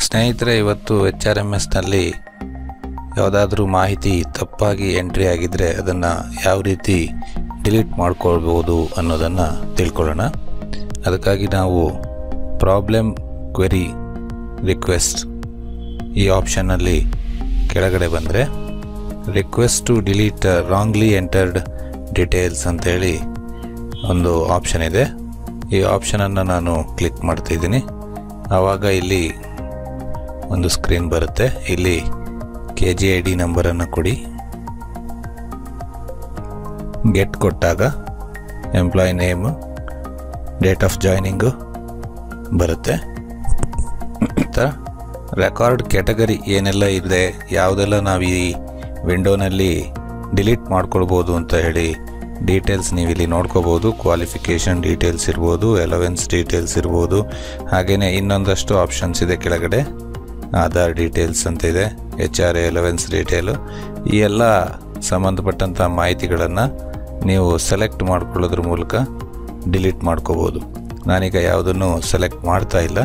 ಸ್ನೇಹಿತರೆ, ಇವತ್ತು hrmsನಲ್ಲಿ ಯಾವುದಾದ್ರೂ ಮಾಹಿತಿ ತಪ್ಪಾಗಿ ಎಂಟ್ರಿ ಆಗಿದ್ರೆ ಅದನ್ನು ಯಾವ ರೀತಿ ಡಿಲೀಟ್ ಮಾಡ್ಕೊಳ್ಬೋದು ಅನ್ನೋದನ್ನು ತಿಳ್ಕೊಳ್ಳೋಣ. ಅದಕ್ಕಾಗಿ ನಾವು ಪ್ರಾಬ್ಲಮ್ ಕ್ವೆರಿ ರಿಕ್ವೆಸ್ಟ್ ಈ ಆಪ್ಷನ್ನಲ್ಲಿ ಕೆಳಗಡೆ ಬಂದರೆ request to delete wrongly entered details ಅಂತೇಳಿ ಒಂದು ಆಪ್ಷನ್ ಇದೆ. ಈ ಆಪ್ಷನನ್ನು ನಾನು ಕ್ಲಿಕ್ ಮಾಡ್ತಿದ್ದೀನಿ. ಆವಾಗ ಇಲ್ಲಿ ಒಂದು ಸ್ಕ್ರೀನ್ ಬರುತ್ತೆ. ಇಲ್ಲಿ KGID ನಂಬರನ್ನು ಕೊಡಿ. ಗೆಟ್ ಕೊಟ್ಟಾಗ employee name, date of joining ಬರುತ್ತೆ. ರೆಕಾರ್ಡ್ ಕ್ಯಾಟಗರಿ ಏನೆಲ್ಲ ಇದೆ, ಯಾವುದೆಲ್ಲ ನಾವು ಈ ವಿಂಡೋನಲ್ಲಿ ಡಿಲೀಟ್ ಮಾಡ್ಕೊಳ್ಬೋದು ಅಂತ ಹೇಳಿ ಡೀಟೇಲ್ಸ್ ನೀವು ಇಲ್ಲಿ ನೋಡ್ಕೋಬೋದು. ಕ್ವಾಲಿಫಿಕೇಷನ್ ಡೀಟೇಲ್ಸ್ ಇರ್ಬೋದು, ಅಲವೆನ್ಸ್ ಡೀಟೇಲ್ಸ್ ಇರ್ಬೋದು, ಹಾಗೆಯೇ ಇನ್ನೊಂದಷ್ಟು ಆಪ್ಷನ್ಸ್ ಇದೆ. ಕೆಳಗಡೆ ಆಧಾರ್ ಡೀಟೇಲ್ಸ್ ಅಂತ ಇದೆ, HRA ಅಲವೆನ್ಸ್ ಡೀಟೇಲು. ಈ ಎಲ್ಲ ಸಂಬಂಧಪಟ್ಟಂಥ ಮಾಹಿತಿಗಳನ್ನು ನೀವು ಸೆಲೆಕ್ಟ್ ಮಾಡ್ಕೊಳ್ಳೋದ್ರ ಮೂಲಕ ಡಿಲೀಟ್ ಮಾಡ್ಕೋಬೋದು. ನಾನೀಗ ಯಾವುದನ್ನು ಸೆಲೆಕ್ಟ್ ಮಾಡ್ತಾ ಇಲ್ಲ,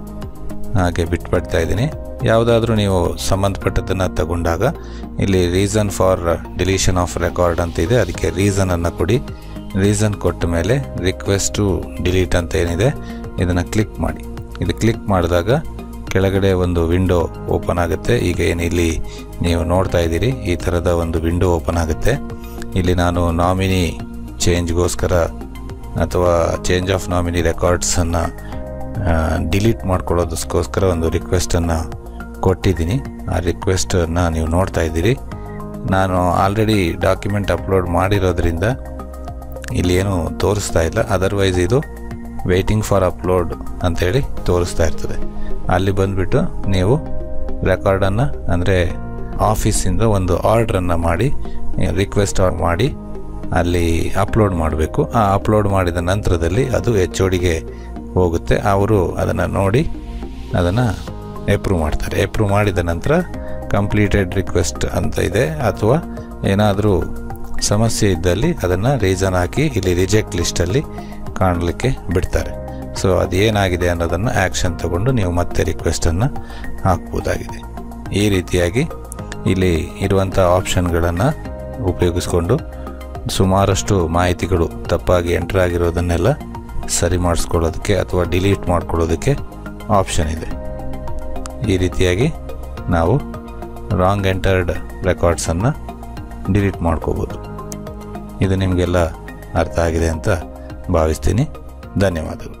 ಹಾಗೆ ಬಿಟ್ಬಿಡ್ತಾ ಇದ್ದೀನಿ. ಯಾವುದಾದ್ರೂ ನೀವು ಸಂಬಂಧಪಟ್ಟದನ್ನು ತಗೊಂಡಾಗ ಇಲ್ಲಿ reason for deletion of record ಅಂತ ಇದೆ, ಅದಕ್ಕೆ ರೀಸನನ್ನು ಕೊಡಿ. ರೀಸನ್ ಕೊಟ್ಟ ಮೇಲೆ ರಿಕ್ವೆಸ್ಟ್ ಟು ಡಿಲೀಟ್ ಅಂತ ಏನಿದೆ ಇದನ್ನು ಕ್ಲಿಕ್ ಮಾಡಿ. ಇದು ಕ್ಲಿಕ್ ಮಾಡಿದಾಗ ಕೆಳಗಡೆ ಒಂದು ವಿಂಡೋ ಓಪನ್ ಆಗುತ್ತೆ. ಈಗ ಏನು ಇಲ್ಲಿ ನೀವು ನೋಡ್ತಾ ಇದ್ದೀರಿ, ಈ ಥರದ ಒಂದು ವಿಂಡೋ ಓಪನ್ ಆಗುತ್ತೆ. ಇಲ್ಲಿ ನಾನು ನಾಮಿನಿ ಚೇಂಜ್ಗೋಸ್ಕರ ಅಥವಾ ಚೇಂಜ್ ಆಫ್ ನಾಮಿನಿ ರೆಕಾರ್ಡ್ಸನ್ನು ಡಿಲೀಟ್ ಮಾಡ್ಕೊಳ್ಳೋದಕ್ಕೋಸ್ಕರ ಒಂದು ರಿಕ್ವೆಸ್ಟನ್ನು ಕೊಟ್ಟಿದ್ದೀನಿ. ಆ ರಿಕ್ವೆಸ್ಟನ್ನು ನೀವು ನೋಡ್ತಾ ಇದ್ದೀರಿ. ನಾನು ಆಲ್ರೆಡಿ ಡಾಕ್ಯುಮೆಂಟ್ ಅಪ್ಲೋಡ್ ಮಾಡಿರೋದ್ರಿಂದ ಇಲ್ಲಿ ಏನು ತೋರಿಸ್ತಾ ಇಲ್ಲ. ಅದರ್ವೈಸ್ ಇದು ವೇಟಿಂಗ್ ಫಾರ್ ಅಪ್ಲೋಡ್ ಅಂಥೇಳಿ ತೋರಿಸ್ತಾ ಇರ್ತದೆ. ಅಲ್ಲಿ ಬಂದುಬಿಟ್ಟು ನೀವು ರೆಕಾರ್ಡನ್ನು ಅಂದರೆ ಆಫೀಸಿಂದ ಒಂದು ಆರ್ಡ್ರನ್ನು ಮಾಡಿ ರಿಕ್ವೆಸ್ಟ್ ಮಾಡಿ ಅಲ್ಲಿ ಅಪ್ಲೋಡ್ ಮಾಡಬೇಕು. ಆ ಅಪ್ಲೋಡ್ ಮಾಡಿದ ನಂತರದಲ್ಲಿ ಅದು HODಗೆ ಹೋಗುತ್ತೆ. ಅವರು ಅದನ್ನು ನೋಡಿ ಅದನ್ನು ಎಪ್ರೂವ್ ಮಾಡ್ತಾರೆ. ಎಪ್ರೂವ್ ಮಾಡಿದ ನಂತರ ಕಂಪ್ಲೀಟೆಡ್ ರಿಕ್ವೆಸ್ಟ್ ಅಂತ ಇದೆ, ಅಥವಾ ಏನಾದರೂ ಸಮಸ್ಯೆ ಇದ್ದಲ್ಲಿ ಅದನ್ನು ರೀಸನ್ ಹಾಕಿ ಇಲ್ಲಿ ರಿಜೆಕ್ಟ್ ಲಿಸ್ಟಲ್ಲಿ ಕಾಣಲಿಕ್ಕೆ ಬಿಡ್ತಾರೆ. ಸೊ ಅದು ಏನಾಗಿದೆ ಅನ್ನೋದನ್ನು ಆ್ಯಕ್ಷನ್ ತಗೊಂಡು ನೀವು ಮತ್ತೆ ರಿಕ್ವೆಸ್ಟನ್ನು ಹಾಕ್ಬೋದಾಗಿದೆ. ಈ ರೀತಿಯಾಗಿ ಇಲ್ಲಿ ಇರುವಂಥ ಆಪ್ಷನ್ಗಳನ್ನು ಉಪಯೋಗಿಸ್ಕೊಂಡು ಸುಮಾರಷ್ಟು ಮಾಹಿತಿಗಳು ತಪ್ಪಾಗಿ ಎಂಟ್ರ್ ಆಗಿರೋದನ್ನೆಲ್ಲ ಸರಿ ಮಾಡಿಸ್ಕೊಳ್ಳೋದಕ್ಕೆ ಅಥವಾ ಡಿಲೀಟ್ ಮಾಡ್ಕೊಳ್ಳೋದಕ್ಕೆ ಆಪ್ಷನ್ ಇದೆ. ಈ ರೀತಿಯಾಗಿ ನಾವು ರಾಂಗ್ ಎಂಟರ್ಡ್ ರೆಕಾರ್ಡ್ಸನ್ನು ಡಿಲೀಟ್ ಮಾಡ್ಕೋಬೋದು. ಇದು ನಿಮಗೆಲ್ಲ ಅರ್ಥ ಆಗಿದೆ ಅಂತ ಭಾವಿಸ್ತೀನಿ. ಧನ್ಯವಾದಗಳು.